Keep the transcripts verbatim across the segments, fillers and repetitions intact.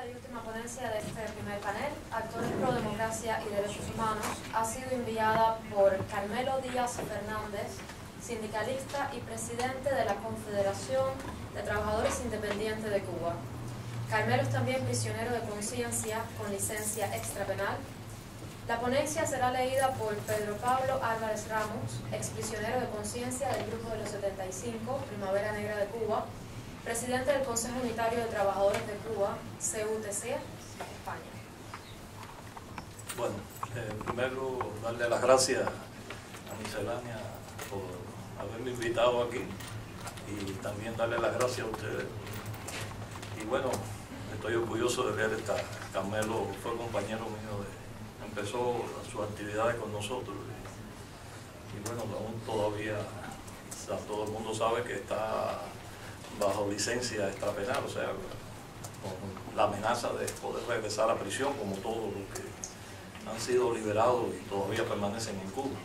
y última ponencia de este primer panel, Actores pro Democracia y Derechos Humanos, ha sido enviada por Carmelo Díaz Fernández, sindicalista y presidente de la Confederación de Trabajadores Independientes de Cuba. Carmelo es también prisionero de conciencia con licencia extrapenal. La ponencia será leída por Pedro Pablo Álvarez Ramos, exprisionero de conciencia del Grupo de los setenta y cinco, Primavera Negra de Cuba, presidente del Consejo Unitario de Trabajadores de Cuba, C U T C, España. Bueno, eh, primero darle las gracias a Miscelánea por haberme invitado aquí y también darle las gracias a ustedes. Y bueno, estoy orgulloso de ver esta. Carmelo fue compañero mío, de, empezó sus actividades con nosotros y, y bueno, aún todavía, o sea, todo el mundo sabe que está bajo licencia extrapenal, o sea, con la amenaza de poder regresar a prisión como todos los que han sido liberados y todavía permanecen en Cuba.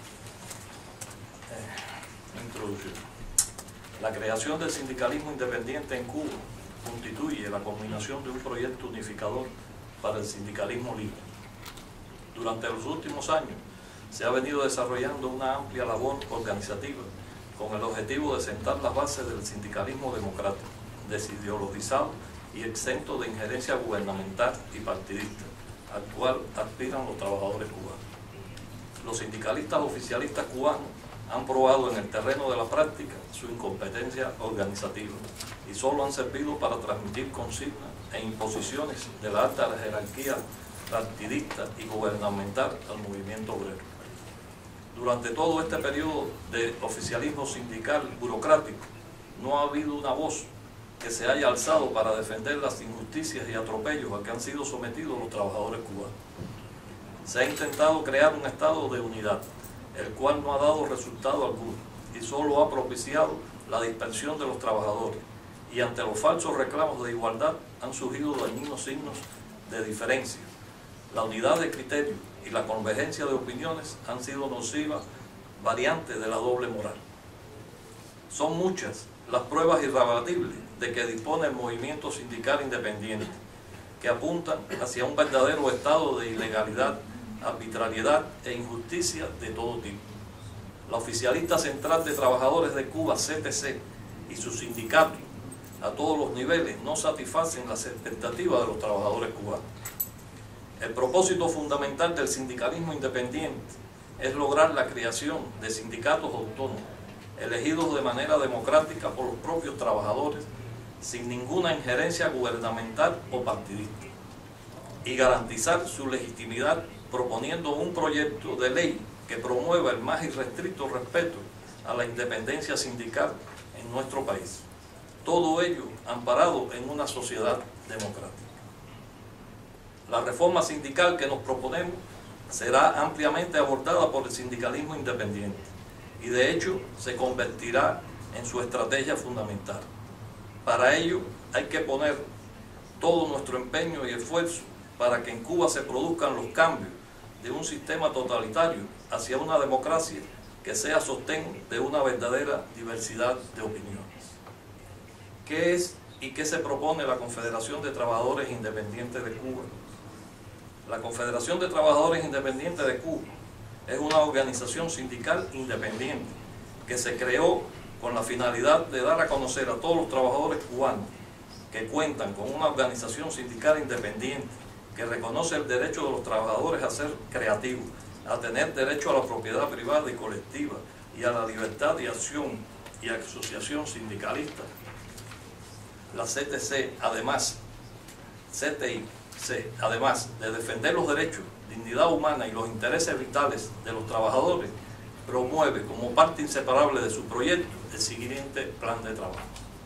Eh, introducción. La creación del sindicalismo independiente en Cuba constituye la culminación de un proyecto unificador para el sindicalismo libre. Durante los últimos años se ha venido desarrollando una amplia labor organizativa con el objetivo de sentar las bases del sindicalismo democrático, desideologizado y exento de injerencia gubernamental y partidista, al cual aspiran los trabajadores cubanos. Los sindicalistas oficialistas cubanos han probado en el terreno de la práctica su incompetencia organizativa y solo han servido para transmitir consignas e imposiciones de la alta jerarquía partidista y gubernamental al movimiento obrero. Durante todo este periodo de oficialismo sindical burocrático, no ha habido una voz que se haya alzado para defender las injusticias y atropellos a que han sido sometidos los trabajadores cubanos. Se ha intentado crear un estado de unidad, el cual no ha dado resultado alguno y solo ha propiciado la dispersión de los trabajadores, y ante los falsos reclamos de igualdad han surgido dañinos signos de diferencia. La unidad de criterio y la convergencia de opiniones han sido nocivas variantes de la doble moral. Son muchas las pruebas irrebatibles de que dispone el movimiento sindical independiente, que apuntan hacia un verdadero estado de ilegalidad, arbitrariedad e injusticia de todo tipo. La Oficialista Central de Trabajadores de Cuba, C T C, y sus sindicatos a todos los niveles no satisfacen las expectativas de los trabajadores cubanos. El propósito fundamental del sindicalismo independiente es lograr la creación de sindicatos autónomos, elegidos de manera democrática por los propios trabajadores, sin ninguna injerencia gubernamental o partidista, y garantizar su legitimidad proponiendo un proyecto de ley que promueva el más irrestricto respeto a la independencia sindical en nuestro país. Todo ello amparado en una sociedad democrática. La reforma sindical que nos proponemos será ampliamente abordada por el sindicalismo independiente y de hecho se convertirá en su estrategia fundamental. Para ello hay que poner todo nuestro empeño y esfuerzo para que en Cuba se produzcan los cambios de un sistema totalitario hacia una democracia que sea sostén de una verdadera diversidad de opiniones. ¿Qué es y qué se propone la Confederación de Trabajadores Independientes de Cuba? La Confederación de Trabajadores Independientes de Cuba es una organización sindical independiente que se creó con la finalidad de dar a conocer a todos los trabajadores cubanos que cuentan con una organización sindical independiente que reconoce el derecho de los trabajadores a ser creativos, a tener derecho a la propiedad privada y colectiva y a la libertad de acción y asociación sindicalista. La C T C, además, C T I, C, además de defender los derechos, dignidad humana y los intereses vitales de los trabajadores, promueve como parte inseparable de su proyecto el siguiente plan de trabajo.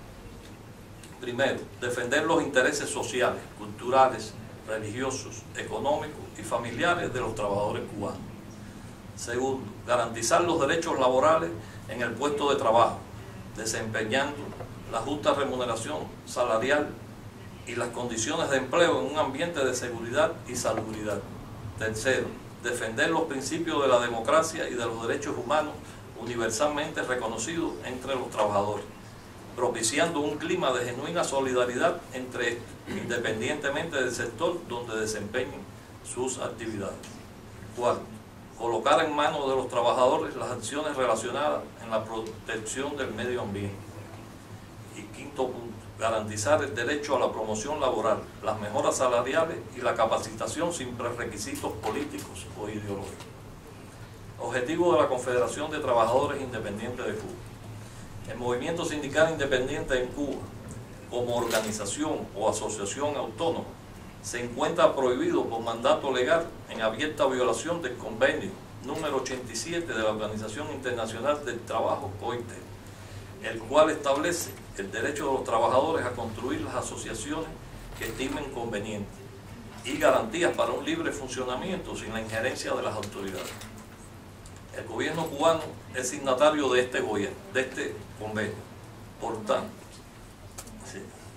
Primero, defender los intereses sociales, culturales, religiosos, económicos y familiares de los trabajadores cubanos. Segundo, garantizar los derechos laborales en el puesto de trabajo, desempeñando la justa remuneración salarial y las condiciones de empleo en un ambiente de seguridad y salubridad. Tercero, defender los principios de la democracia y de los derechos humanos universalmente reconocidos entre los trabajadores. propiciando un clima de genuina solidaridad entre estos, independientemente del sector donde desempeñen sus actividades. Cuarto, colocar en manos de los trabajadores las acciones relacionadas en la protección del medio ambiente. Y quinto punto, garantizar el derecho a la promoción laboral, las mejoras salariales y la capacitación sin prerequisitos políticos o ideológicos. Objetivo de la Confederación de Trabajadores Independientes de Cuba. El movimiento sindical independiente en Cuba, como organización o asociación autónoma, se encuentra prohibido por mandato legal en abierta violación del convenio número ochenta y siete de la Organización Internacional del Trabajo, O I T, el cual establece el derecho de los trabajadores a construir las asociaciones que estimen convenientes y garantías para un libre funcionamiento sin la injerencia de las autoridades. El gobierno cubano es signatario de este gobierno, de este convenio. Por tanto, sí,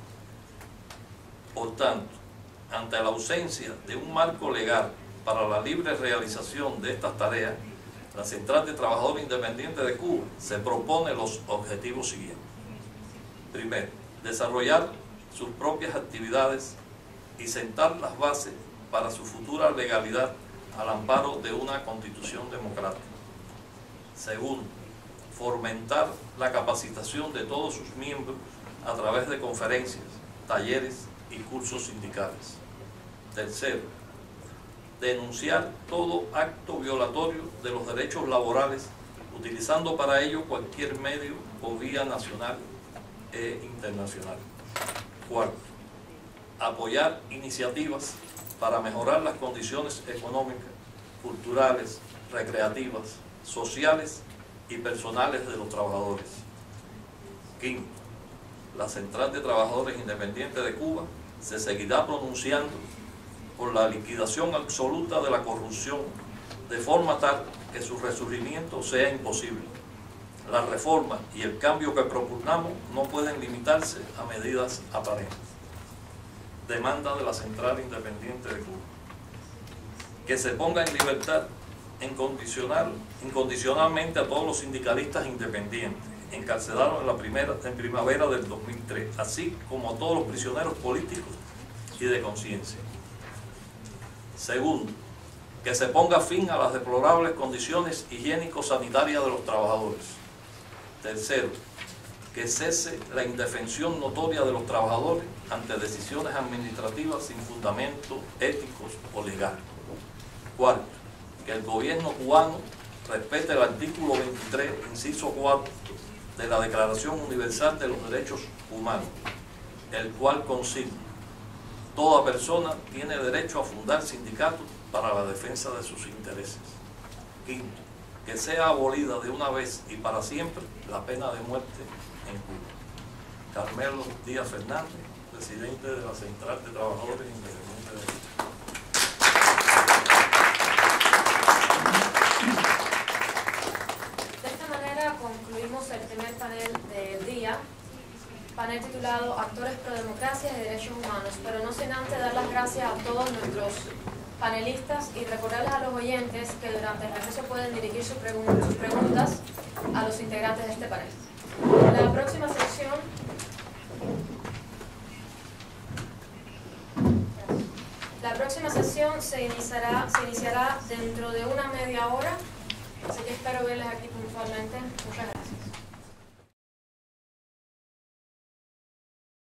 por tanto, ante la ausencia de un marco legal para la libre realización de estas tareas, la Central de Trabajadores Independientes de Cuba se propone los objetivos siguientes. Primero, desarrollar sus propias actividades y sentar las bases para su futura legalidad al amparo de una constitución democrática. Segundo, fomentar la capacitación de todos sus miembros a través de conferencias, talleres y cursos sindicales. Tercero, denunciar todo acto violatorio de los derechos laborales, utilizando para ello cualquier medio o vía nacional e internacional. Cuarto, apoyar iniciativas para mejorar las condiciones económicas, culturales, recreativas, sociales y personales de los trabajadores. Quinto, la Central de Trabajadores Independientes de Cuba se seguirá pronunciando por la liquidación absoluta de la corrupción, de forma tal que su resurgimiento sea imposible. La reforma y el cambio que propugnamos no pueden limitarse a medidas aparentes. Demanda de la Central Independiente de Cuba: que se ponga en libertad incondicional, incondicionalmente a todos los sindicalistas independientes encarcelados en la primera, en primavera del dos mil tres, así como a todos los prisioneros políticos y de conciencia. Segundo, que se ponga fin a las deplorables condiciones higiénico-sanitarias de los trabajadores. Tercero, que cese la indefensión notoria de los trabajadores ante decisiones administrativas sin fundamentos éticos o legales. Cuarto, que el gobierno cubano respete el artículo veintitrés, inciso cuatro, de la Declaración Universal de los Derechos Humanos, el cual consigna: toda persona tiene derecho a fundar sindicatos para la defensa de sus intereses. Quinto, que sea abolida de una vez y para siempre la pena de muerte en Cuba. Carmelo Díaz Fernández, presidente de la Central de Trabajadores Independientes de Cuba. De esta manera concluimos el primer panel del día, panel titulado Actores pro Democracia y Derechos Humanos, pero no sin antes dar las gracias a todos nuestros panelistas y recordarles a los oyentes que durante el receso pueden dirigir sus, pregun sus preguntas a los integrantes de este panel. La próxima sección La próxima sesión se iniciará, se iniciará dentro de una media hora, así que espero verles aquí puntualmente. Muchas gracias.